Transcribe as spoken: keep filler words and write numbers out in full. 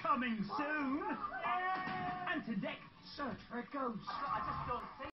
coming soon. And to deck, search for a ghost. I just don't see